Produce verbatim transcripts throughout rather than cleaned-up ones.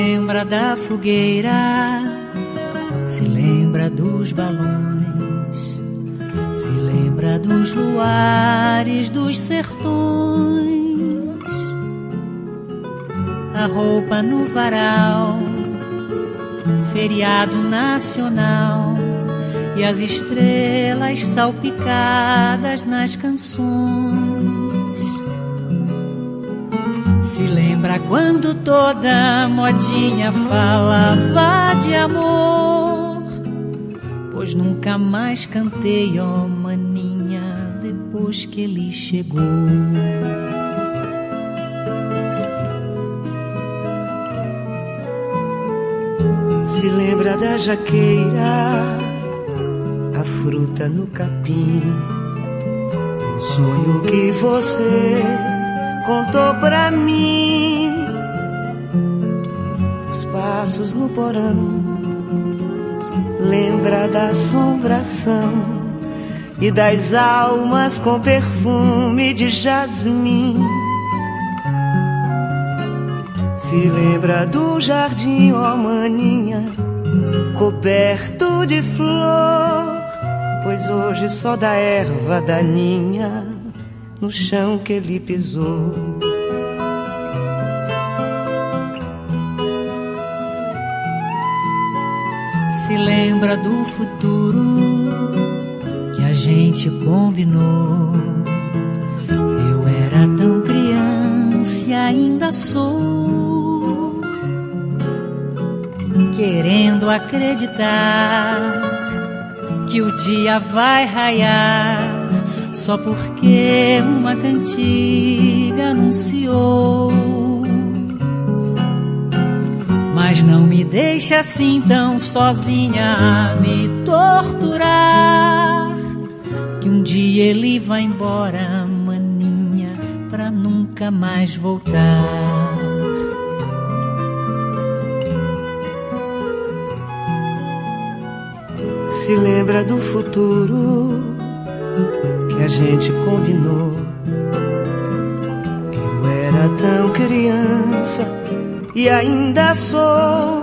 lembra da fogueira, se lembra dos balões, se lembra dos luares dos sertões, a roupa no varal, feriado nacional, e as estrelas salpicadas nas canções. Se lembra quando toda modinha falava de amor, pois nunca mais cantei, ó maninha, depois que ele chegou. Se lembra da jaqueira, a fruta no capim, o sonho que você contou pra mim, os passos no porão, lembra da assombração e das almas com perfume de jasmim. Se lembra do jardim, ó maninha, coberto de flor, pois hoje só da erva daninha no chão que ele pisou. Se lembra do futuro que a gente combinou. Eu era tão criança e ainda sou, querendo acreditar que o dia vai raiar, só porque uma cantiga anunciou. Mas não me deixe assim tão sozinha a me torturar, que um dia ele vai embora, maninha, pra nunca mais voltar. Se lembra do futuro que a gente combinou. Eu era tão criança e ainda sou,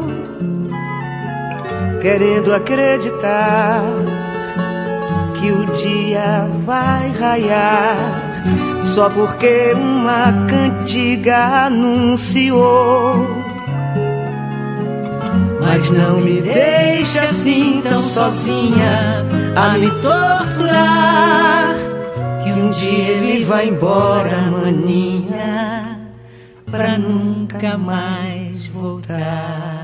querendo acreditar que o dia vai raiar, só porque uma cantiga anunciou. Mas não me deixe assim tão sozinha a me torturar, que um dia ele vai embora, maninha, pra nunca mais voltar.